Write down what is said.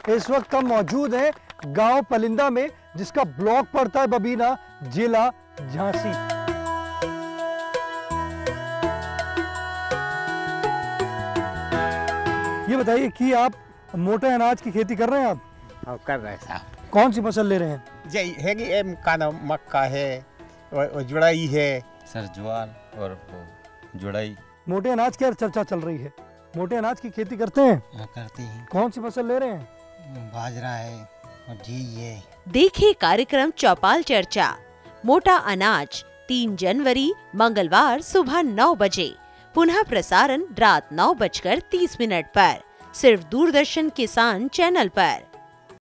इस वक्त हम मौजूद हैं गांव पलिंदा में, जिसका ब्लॉक पड़ता है बबीना, जिला झांसी। ये बताइए कि आप मोटे अनाज की खेती कर रहे हैं? आप हाँ, कर रहे हैं साहब। कौन सी फसल ले रहे हैं? है कि काना मक्का है और जुड़ाई है सर, ज्वार और जुड़ाई। मोटे अनाज की चर्चा चल रही है, मोटे अनाज की खेती करते हैं? हाँ, करते हैं। कौन सी फसल ले रहे हैं? बाजरा है और घी है। देखिए कार्यक्रम चौपाल चर्चा, मोटा अनाज 3 जनवरी मंगलवार सुबह 9 बजे, पुनः प्रसारण रात 9:30 पर, सिर्फ दूरदर्शन किसान चैनल पर।